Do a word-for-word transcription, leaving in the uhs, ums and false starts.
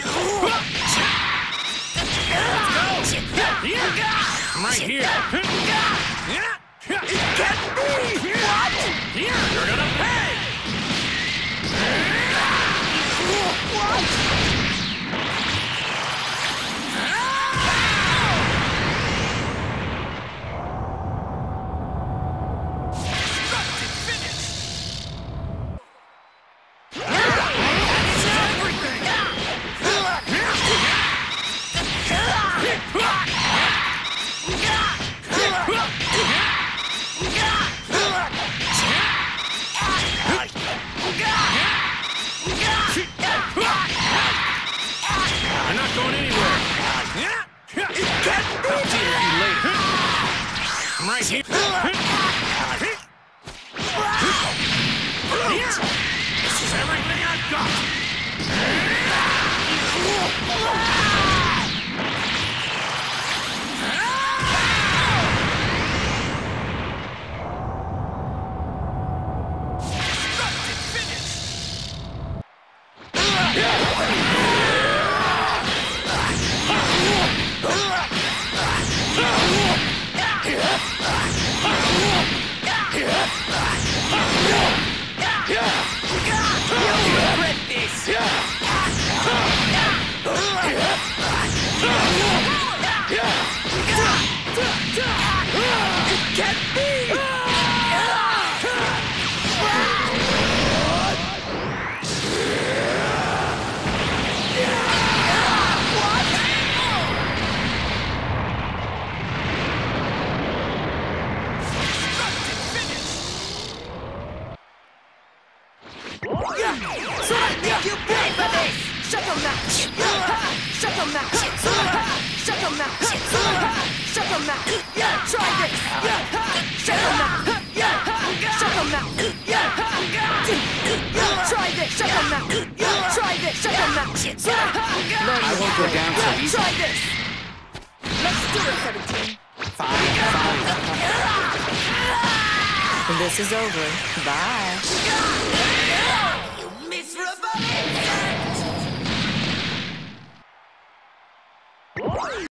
I'm right here. It can't be! What? You're gonna pay! What? I'm not going anywhere. It can't be! I'll deal with you later. I'm right here. This is everything I've got. It can't be! So I make you pay for this! Shut your mouth! Shut your mouth! Shut your mouth! Shut your mouth! Try this! Shut your mouth! Shut your mouth! Try this! Shut your mouth! Try this! Shut your mouth! I won't go down so easy. Try this! Let's do it, seventeen. Fine, fine. This is over. Bye.